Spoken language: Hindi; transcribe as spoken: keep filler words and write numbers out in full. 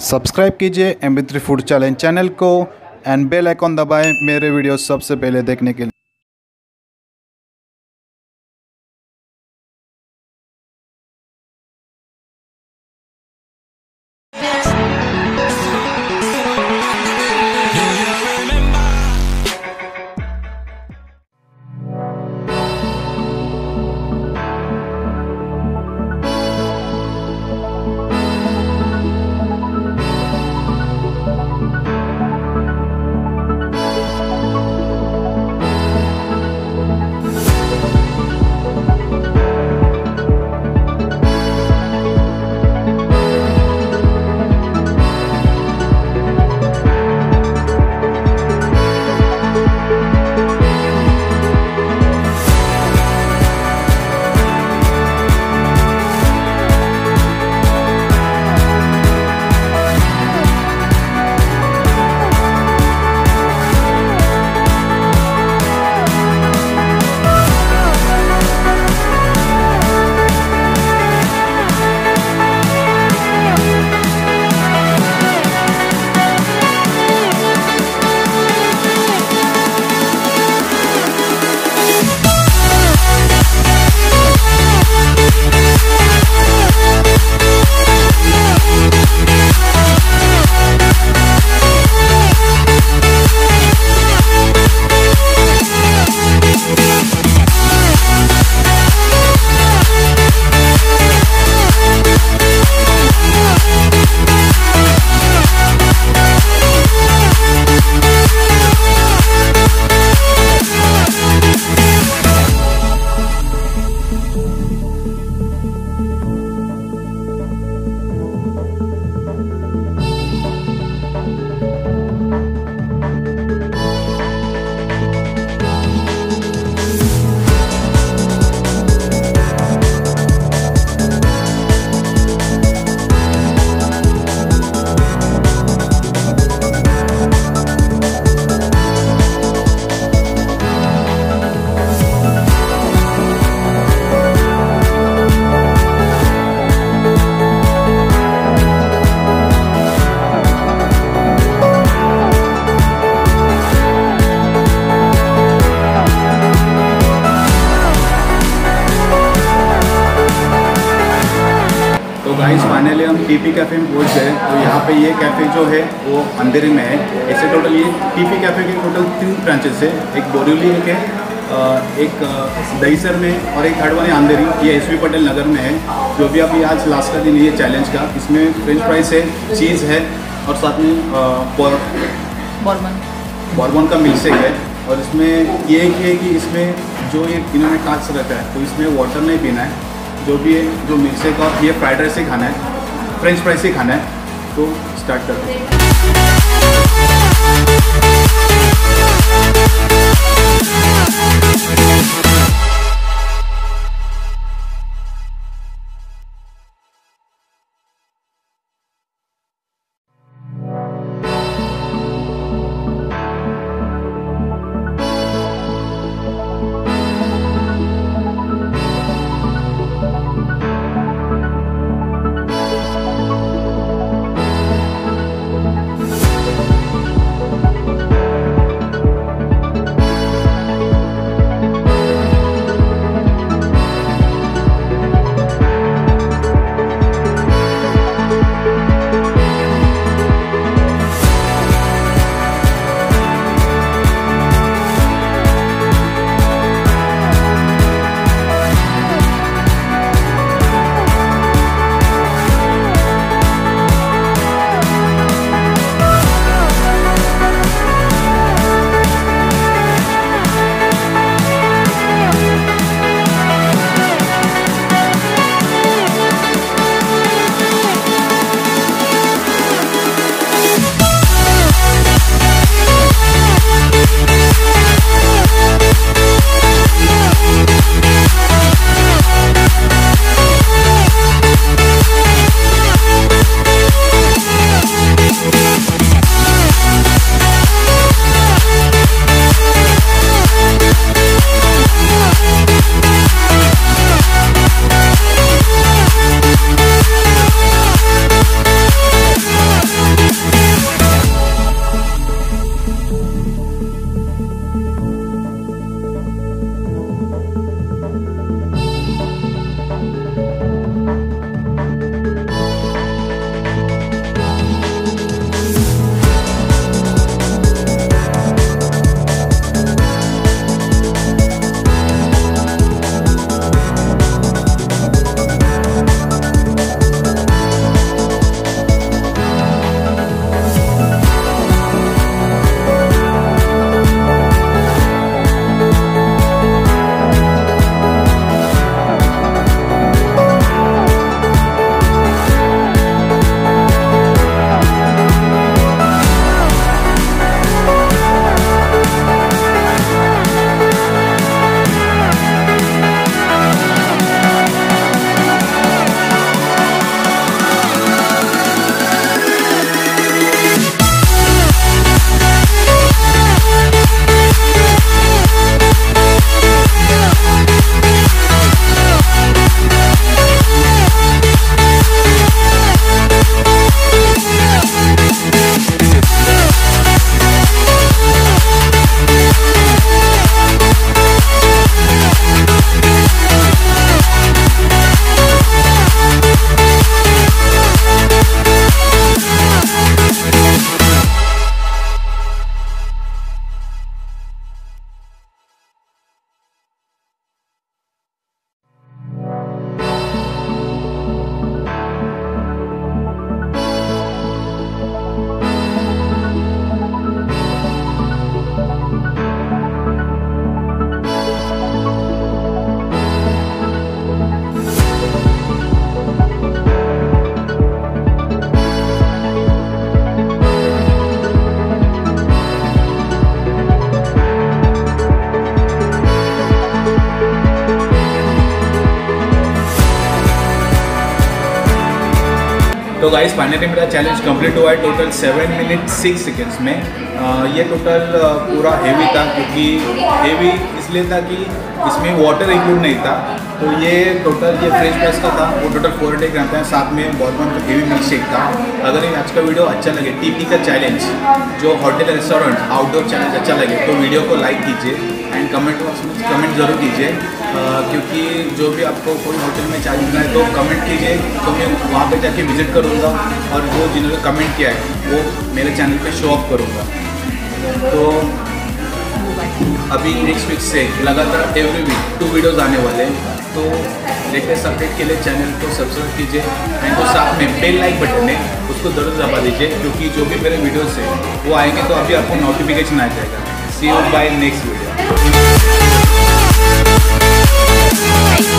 सब्सक्राइब कीजिए M B three food challenge channel को एंड बेल आइकॉन दबाएं मेरे वीडियो सबसे पहले देखने के लिए। तो गाइस फाइनली हम टीपी कैफ़े में पहुंच गए। तो यहाँ पे ये कैफ़े जो है वो अंधेरे में है। ऐसे टोटल ये टीपी कैफ़े के टोटल तीन ब्रांचेस है, एक बोरीवली एक है, एक दहीसर में और एक थर्ड वन है अंधेरी। ये एस वी पटेल नगर में है। जो भी अभी आज लास्ट का दिन है ये चैलेंज का, इसमें फ्रेंच फ्राइज है, चीज़ है और साथ में बॉर्बन बॉर्बन का मिल्कशेक है। और इसमें ये है कि इसमें जो ये इन्होंने कांच रखा है तो इसमें वाटर नहीं पीना है। जो भी है जो मिल्कशेक और ये फ्राइड राइस ही खाना है, फ्रेंच फ्राइज ही खाना है। तो स्टार्ट करते हैं। तो गाइस फाइनली मेरा चैलेंज कंप्लीट हुआ है total seven minute six seconds में। आ, ये टोटल पूरा हेवी था, क्योंकि हेवी इसलिए था कि इसमें वाटर इंक्लूड नहीं था। तो ये टोटल ये फ्रेश प्राइस का था, वो टोटल फोर हंड्रेड ग्राम था, साथ में बॉर्बन का हेवी मिल्क शेक था। अगर ये आज का वीडियो अच्छा लगे, टीपी का चैलेंज जो होटल रेस्टोरेंट आउटडोर चैलेंज अच्छा लगे, तो वीडियो को लाइक कीजिए एंड कमेंट बॉक्स में कमेंट ज़रूर कीजिए, क्योंकि जो भी आपको कोई होटल में चाय पीना है तो कमेंट कीजिए, तो मैं वहाँ पे जाके विजिट करूँगा और वो जिन्होंने कमेंट किया है वो मेरे चैनल पे शो ऑफ करूँगा। तो अभी नेक्स्ट वीक से लगातार एवरी वीक टू वीडियोस आने वाले हैं, तो लेटेस्ट अपडेट के लिए चैनल को सब्सक्राइब कीजिए एंड जो साथ में बेल लाइक बटन है उसको ज़रूर दबा दीजिए, क्योंकि जो भी मेरे वीडियोस है वो आएंगे तो अभी आपको नोटिफिकेशन आ जाएगा। See you bye next video.